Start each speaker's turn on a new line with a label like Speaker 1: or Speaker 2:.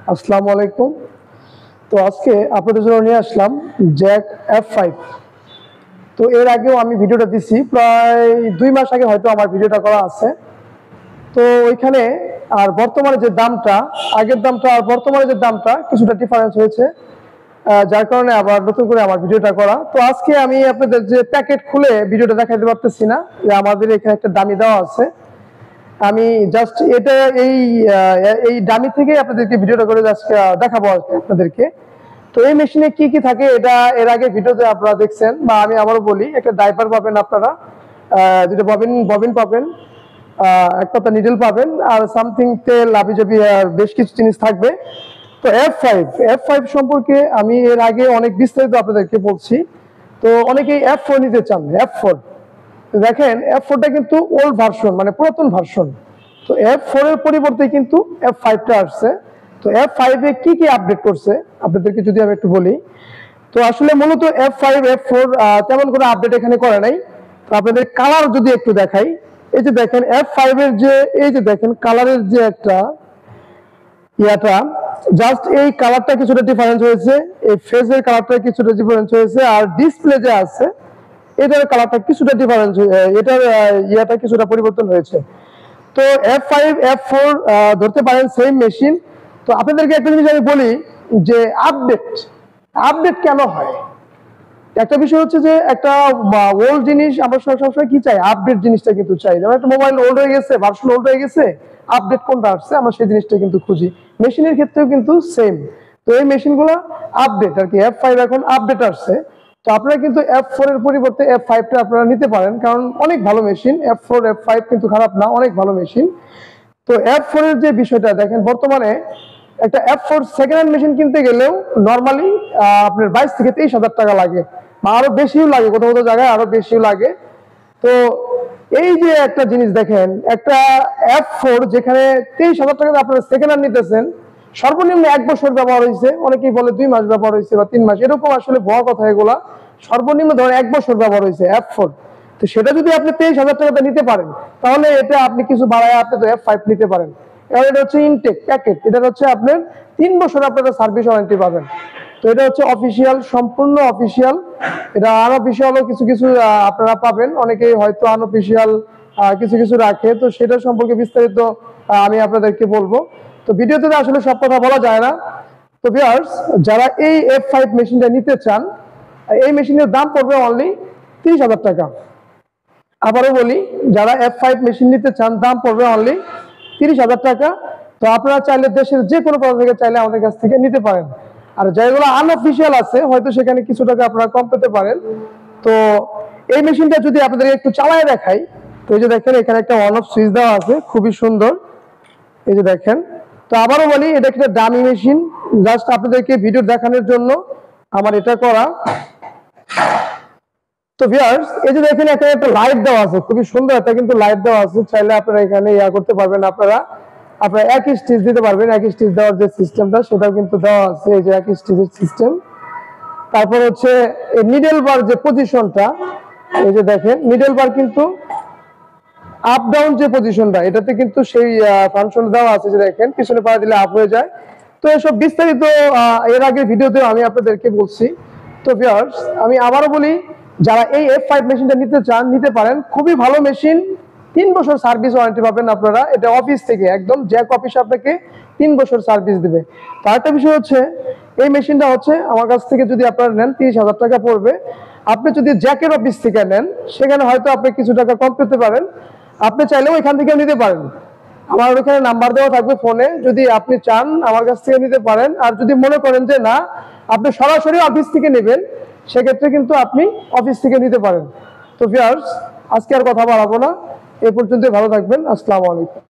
Speaker 1: আসসালামু আলাইকুম। তো আজকে আপনাদের জন্য নিয়ে আসলাম জ্যাক F5। তো এর আগেও আমি ভিডিওটা দিছি, প্রায় 2 মাস আগে হয়তো আমার ভিডিওটা করা আছে। তো ওইখানে আর বর্তমানে যে দামটা, আগের দামটা আর বর্তমানে যে দামটা কিছুটা ডিফারেন্স হয়েছে, যার কারণে আবার নতুন করে আমার ভিডিওটা করা। তো আজকে আমি আপনাদের যে প্যাকেট খুলে ভিডিওটা দেখাতে পারতেছি না, যে আমাদের এখানে একটা দামি দেওয়া আছে। আমি জাস্ট এটা এই ডামি থেকে আপনাদেরকে ভিডিওটা করে জাস্ট দেখাবো আপনাদেরকে। তো এই মেশিনে কি কি থাকে এটা এর আগে ভিডিওতে আপনারা দেখছেন, বা আমি আবারও বলি, একটা ডাইপার পাবেন আপনারা, দুটো ববিন পাবেন, একটা নিডল পাবেন, আর সামথিং তেল লাবিজাবি আর বেশ কিছু জিনিস থাকবে। তো F5 সম্পর্কে আমি এর আগে অনেক বিস্তারিত আপনাদেরকে বলছি। তো অনেকেই F4 নিতে চান। F4 দেখেন, F4টা কিন্তু ওল্ড ভার্সন, মানে পুরাতন ভার্সন। তো F4 এর পরিবর্তে কিন্তু F5টা আসছে। তো F5 এ কি কি আপডেট করছে আপনাদেরকে যদি আমি একটু বলি, তো আসলে মূলত F5 F4 তেমন কোনো আপডেট এখানে করে নাই। তো আপনাদের কালার যদি একটু দেখাই, এই যে দেখেন F5 এর যে এই যে দেখেন কালারের যে একটা ইয়াটা, জাস্ট এই কালারটা কিছুটা ডিফারেন্স হয়েছে, এই ফেসের কালারটা কিছুটা ডিফারেন্স হয়েছে, আর ডিসপ্লে যে আছে এটার কালারটা কিছুটা ডিফারেন্স, এটার ইয়াটা কিছুটা পরিবর্তন হয়েছে। তো F5 F4 ধরতে পারেন সেম মেশিন। তো আপনাদেরকে একটা জিনিস আমি বলি যে আপডেট কেন হয়। একটা বিষয় হচ্ছে যে একটা ওল্ড জিনিস আমরা সবসময় কি চাই, আপডেট জিনিসটা কিন্তু চাই। যেমন একটা মোবাইল ওল্ড হয়ে গেছে, ভার্সন ওল্ড হয়ে গেছে, আপডেট কোনটা আসছে আমরা সেই জিনিসটা কিন্তু খুঁজি। মেশিনের ক্ষেত্রেও কিন্তু সেম। তো এই মেশিনগুলো আপডেট আর কি, F5 এখন আপডেট আসছে। তো আপনারা কিন্তু F4 এর পরিবর্তে F5টা আপনারা নিতে পারেন, কারণ অনেক ভালো মেশিন। F4 F5 কিন্তু খারাপ না, অনেক ভালো মেশিন। তো F4 এর যে বিষয়টা দেখেন, বর্তমানে একটা F4 সেকেন্ড হ্যান্ড মেশিন কিনতে গেলেও নর্মালি আপনার 22 থেকে 23,000 টাকা লাগে, বা আরো বেশিও লাগে, কোথাও কোথাও জায়গায় আরো বেশিও লাগে। তো এই যে একটা জিনিস দেখেন, একটা F4 যেখানে 23,000 টাকা আপনারা সেকেন্ড হ্যান্ড নিতেছেন, সর্বনিম্ন 1 বছর ব্যবহার হয়েছে, অনেকেই বলে 2 মাস ব্যবহার হয়েছে বা 3 মাস, এরকম আসলে ভুয়া কথা এগুলা। সর্বনিম্ন ধরেন 1 বছর ব্যবহার হয়েছে F4। তো সেটা যদি আপনি 23,000 টাকাতে নিতে পারেন, তাহলে এটা আপনি কিছু বাড়ায় আপনি তো F5 নিতে পারেন। কারণ এটা হচ্ছে ইনটেক প্যাকেট, এটা হচ্ছে আপনার 3 বছর আপনারা সার্ভিস ওয়ারেন্টি পাবেন। তো এটা হচ্ছে অফিসিয়াল, সম্পূর্ণ অফিসিয়াল। এটা আনঅফিসিয়ালও কিছু কিছু আপনারা পাবেন, অনেকেই হয়তো আনঅফিসিয়াল কিছু কিছু রাখে। তো সেটা সম্পর্কে বিস্তারিত আমি আপনাদেরকে বলবো। তো ভিডিওতে আসলে সব কথা বলা যায় না। তো ভিউয়ার্স, যারা এই F5 মেশিনটা নিতে চান, এই মেশিনের দাম পড়বে অনলি 30,000 টাকা। আবারও বলি, যারা F5 মেশিন নিতে চান দাম পড়বে অনলি 30,000 টাকা। তো আপনারা চাইলে দেশের যে কোনো প্রান্ত থেকে চাইলে আমাদের কাছ থেকে নিতে পারেন। আর যেগুলো আনঅফিসিয়াল আছে হয়তো সেখানে কিছু টাকা আপনারা কম পেতে পারেন। তো এই মেশিনটা যদি আপনাদের একটু চালায় দেখাই, তো এই যে দেখেন এখানে একটা অন অফ সুইচ দেওয়া আছে, খুবই সুন্দর। এই যে দেখেন। তো আবারও বলি, এটা একটা দামি মেশিন, জাস্ট আপনাদেরকে ভিডিও দেখানোর জন্য আমার এটা করা। তো ভিউয়ার্স, এই যে দেখেন এখানে একটা লাইট দেওয়া আছে, খুবই সুন্দর একটা কিন্তু লাইট দেওয়া আছে। চাইলে আপনারা এখানে করতে পারবেন, আপনারা একই স্টিচ দিতে পারবেন। একই স্টিচ দেওয়ার যে সিস্টেমটা সেটাও কিন্তু দেওয়া আছে, এই যে একই স্টিচের সিস্টেম। তারপর হচ্ছে এই নিডল বার যে পজিশনটা, এই যে দেখেন নিডল বার কিন্তু আপ ডাউন যে পজিশনটা, এটাতে কিন্তু সেই ফাংশন দেওয়া আছে, যে দেখেন পিছনে পা দিলে আপ হয়ে যায়। তো এসব বিস্তারিত এর আগের ভিডিওতেও আমি আপনাদেরকে বলছি। তো ভিউয়ার্স, আমি আবারও বলি, যারা এই F5 মেশিনটা নিতে চান নিতে পারেন, খুবই ভালো মেশিন। 3 বছর সার্ভিস ওয়ারেন্টি পাবেন আপনারা। এটা অফিস থেকে একদম জ্যাক অফিস আপনাকে 3 বছর সার্ভিস দিবে। তো আরেকটা বিষয় হচ্ছে, এই মেশিনটা হচ্ছে আমার কাছ থেকে যদি আপনারা নেন 30,000 টাকা পড়বে। আপনি যদি জ্যাকের অফিস থেকে নেন, সেখানে হয়তো আপনি কিছু টাকা কম পেতে পারেন। আপনি চাইলেও এখান থেকেও নিতে পারেন। আমার ওখানে নাম্বার দেওয়া থাকবে ফোনে, যদি আপনি চান আমার কাছ থেকে নিতে পারেন। আর যদি মনে করেন যে না, আপনি সরাসরি অফিস থেকে নেবেন, সেক্ষেত্রে কিন্তু আপনি অফিস থেকে নিতে পারেন। তো ভিউয়ার্স, আজকে আর কথা বাড়াবো না, এ পর্যন্ত ভালো থাকবেন। আসসালামু আলাইকুম।